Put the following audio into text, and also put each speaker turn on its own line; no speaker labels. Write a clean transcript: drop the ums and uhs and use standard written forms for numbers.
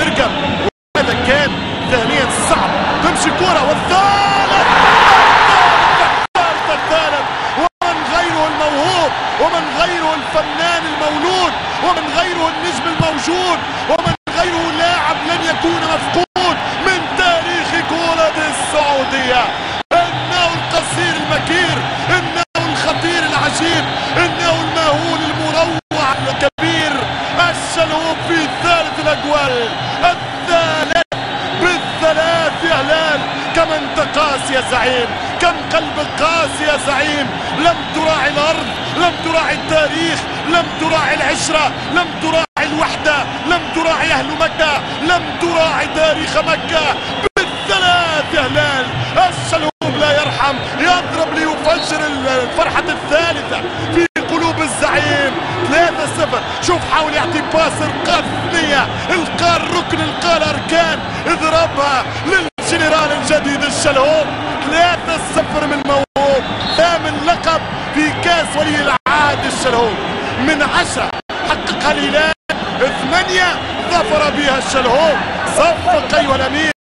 مرقم، وهذا كان ثانيا صعب. تمشي كرة والثالث الثالث، ومن غيره الموهوب، ومن غيره الفنان المولود، ومن غيره النجم الموجود، ومن غيره لاعب لن يكون مفقود من تاريخ كرة السعودية. انه القصير المكير، انه الخطير العجيب، انه المهول المروع الكبير، الشلهوب في ثالث الاجوال، الثالث بالثلاث يا هلال. كم انت قاسي يا زعيم، كم قلبك قاسي يا زعيم. لم تراعي الارض، لم تراعي التاريخ، لم تراعي العشرة، لم تراعي الوحدة، لم تراعي اهل مكة، لم تراعي تاريخ مكة. بالثلاث يا هلال، الشلهوب لا يرحم، يضرب ليفجر الفرحة الثالثة في قلوب الزعيم. 3-0. شوف حاول يعطي باس القاذنية، القى الركن، القى الاركان، اضربها للجنرال الجديد الشلهوب. 3-0 من موهوب، ثامن لقب في كاس ولي العهد الشلهوب. من 10 حققها الهلال، 8 ظفر بها الشلهوب. صفق ايها الامير.